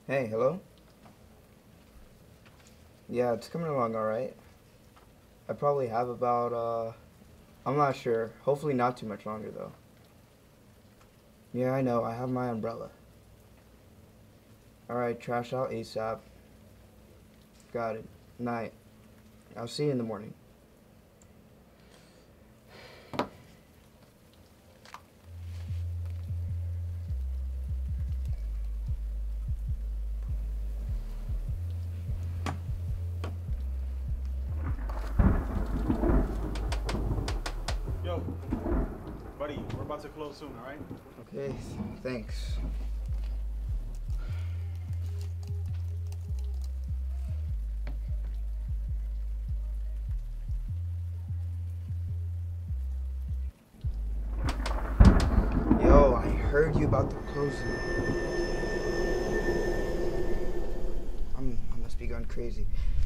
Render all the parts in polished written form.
Hey, hello? Yeah, it's coming along alright. I probably have about, I'm not sure. Hopefully not too much longer, though. Yeah, I know. I have my umbrella. Alright, trash out ASAP. Got it. Night. I'll see you in the morning. Yo, buddy, we're about to close soon, all right? Okay, thanks. Yo, I heard you about the closing. I must be going crazy.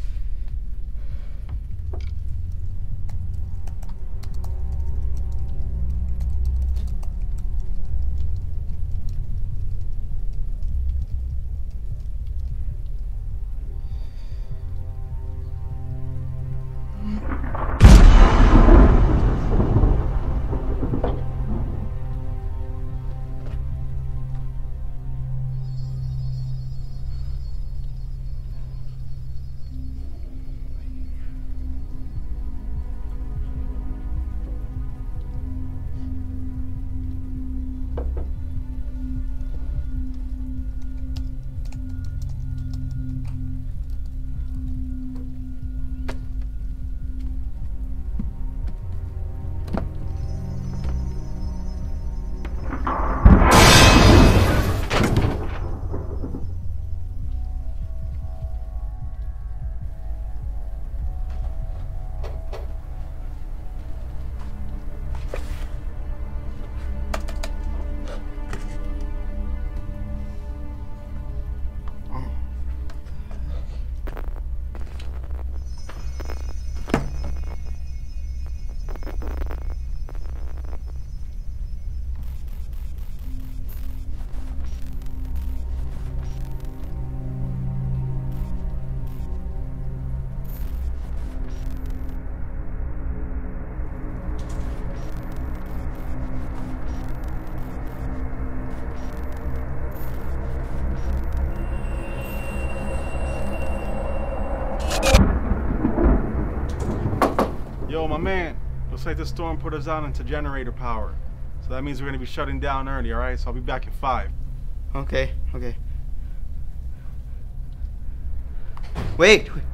Yo, my man, looks like the storm put us out into generator power. So that means we're gonna be shutting down early, all right? So I'll be back at 5. Okay. Wait.